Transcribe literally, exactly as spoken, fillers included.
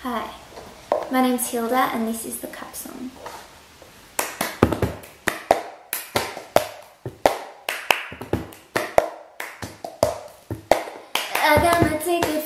Hi, my name's Hilda and this is the Cup Song. I got my ticket